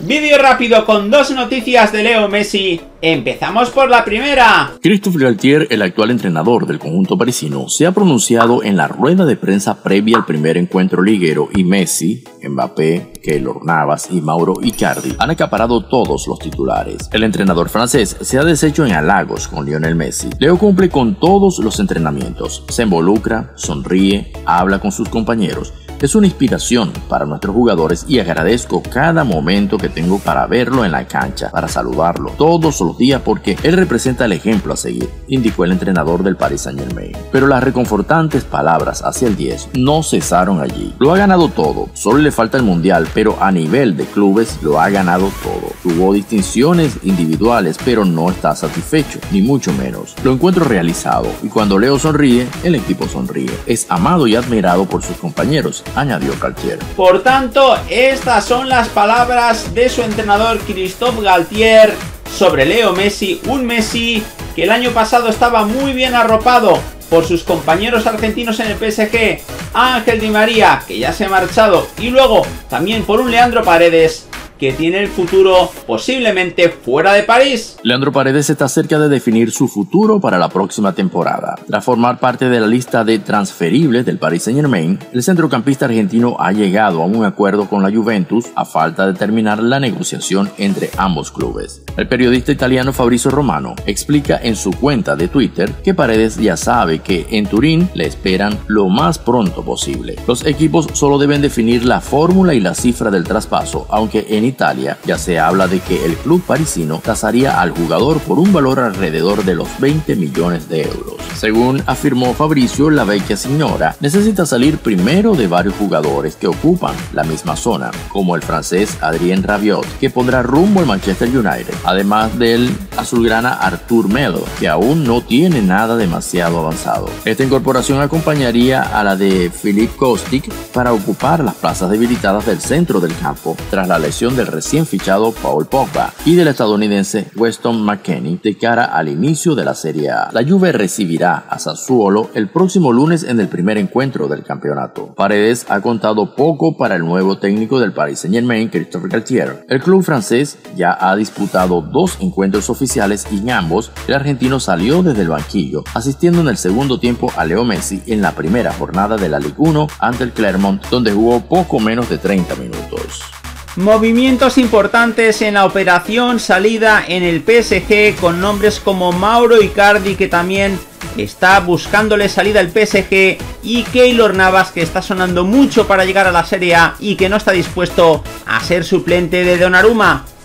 Vídeo rápido con dos noticias de Leo Messi. Empezamos por la primera. Christophe Galtier, el actual entrenador del conjunto parisino, se ha pronunciado en la rueda de prensa previa al primer encuentro liguero y Messi, Mbappé, Keylor Navas y Mauro Icardi han acaparado todos los titulares. El entrenador francés se ha deshecho en halagos con Lionel Messi. Leo cumple con todos los entrenamientos, se involucra, sonríe, habla con sus compañeros. Es una inspiración para nuestros jugadores y agradezco cada momento que tengo para verlo en la cancha, para saludarlo todos los días porque él representa el ejemplo a seguir, indicó el entrenador del Paris Saint-Germain. Pero las reconfortantes palabras hacia el 10 no cesaron allí. Lo ha ganado todo, solo le falta el mundial, pero a nivel de clubes lo ha ganado todo. Tuvo distinciones individuales, pero no está satisfecho, ni mucho menos. Lo encuentro realizado y cuando Leo sonríe, el equipo sonríe. Es amado y admirado por sus compañeros, añadió Galtier. Por tanto, estas son las palabras de su entrenador Christophe Galtier sobre Leo Messi, un Messi que el año pasado estaba muy bien arropado por sus compañeros argentinos en el PSG, Ángel Di María, que ya se ha marchado, y luego también por un Leandro Paredes, que tiene el futuro posiblemente fuera de París. Leandro Paredes está cerca de definir su futuro para la próxima temporada. Tras formar parte de la lista de transferibles del Paris Saint-Germain, el centrocampista argentino ha llegado a un acuerdo con la Juventus a falta de terminar la negociación entre ambos clubes. El periodista italiano Fabrizio Romano explica en su cuenta de Twitter que Paredes ya sabe que en Turín le esperan lo más pronto posible. Los equipos solo deben definir la fórmula y la cifra del traspaso, aunque en Italia ya se habla de que el club parisino tasaría al jugador por un valor alrededor de los 20 millones de euros. Según afirmó Fabrizio, la vecchia signora necesita salir primero de varios jugadores que ocupan la misma zona, como el francés Adrien Rabiot, que pondrá rumbo al Manchester United, además del azulgrana Arthur Melo, que aún no tiene nada demasiado avanzado. Esta incorporación acompañaría a la de Philippe Kostic para ocupar las plazas debilitadas del centro del campo tras la lesión del recién fichado Paul Pogba y del estadounidense Weston McKennie de cara al inicio de la Serie A. La Juve recibirá a Sassuolo el próximo lunes en el primer encuentro del campeonato. Paredes ha contado poco para el nuevo técnico del Paris Saint-Germain, Christophe Galtier. El club francés ya ha disputado 2 encuentros oficiales y en ambos el argentino salió desde el banquillo, asistiendo en el segundo tiempo a Leo Messi en la primera jornada de la Ligue 1 ante el Clermont, donde jugó poco menos de 30 minutos. Movimientos importantes en la operación salida en el PSG con nombres como Mauro Icardi, que también está buscándole salida al PSG, y Keylor Navas, que está sonando mucho para llegar a la Serie A y que no está dispuesto a ser suplente de Donnarumma.